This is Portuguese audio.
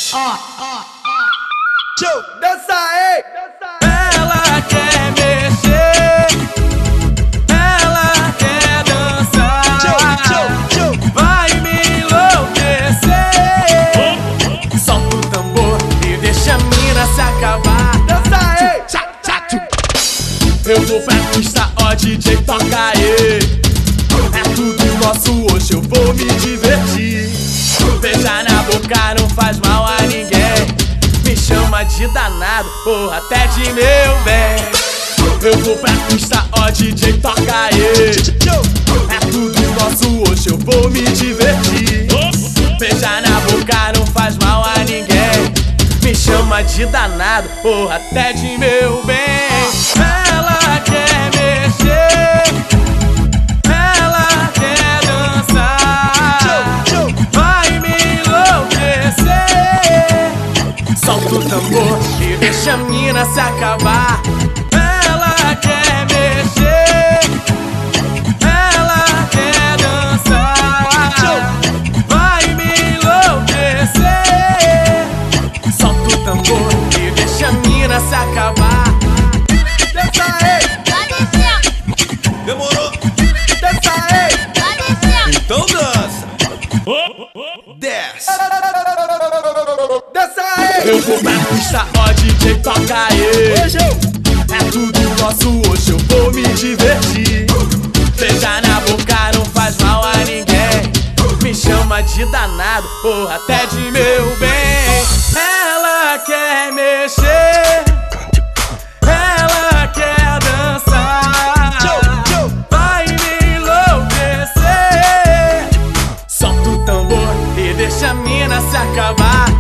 Show, dança aí! Ela quer mexer, ela quer dançar. Show. Vai me enlouquecer. Solta o tambor e deixa a mina se acabar. Dança aí! Eu vou pra pista, ó DJ, toca aí. É tudo nosso, hoje eu vou me divertir. Beijar na boca não faz mal a ninguém. Me chama de danado, ou até de meu bem. Eu vou pra pista, ó DJ, toca aí. É tudo nosso, hoje eu vou me divertir. Beijar na boca não faz mal a ninguém. Me chama de danado, ou até de meu bem. Ela quer mexer, ela quer dançar. Vai me enlouquecer. Solta o tambor e deixa a mina se acabar. Ela quer mexer, ela quer dançar. Vai me enlouquecer. Solta o tambor e deixa a mina se acabar. Dança aí! Demorou? Dança aí! Então dança. Desce. Dança aí! Eu vou pra pista, ó DJ, toca aí. É tudo nosso, hoje eu vou me divertir. Beijar na boca não faz mal a ninguém. Me chama de danado, ou até de meu bem. Ela quer mexer, ela quer dançar. Vai me enlouquecer. Solta o tambor e deixa a mina se acabar.